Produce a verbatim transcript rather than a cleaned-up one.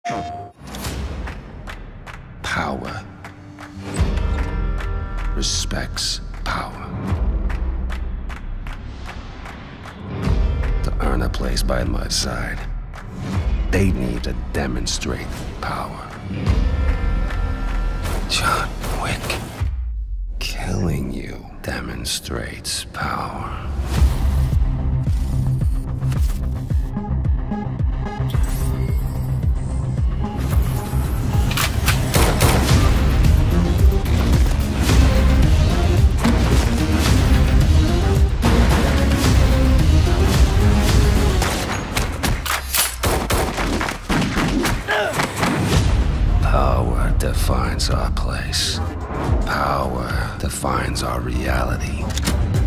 Power respects power. To earn a place by my side, they need to demonstrate power. John Wick, killing you demonstrates power. Power defines our place. Power defines our reality.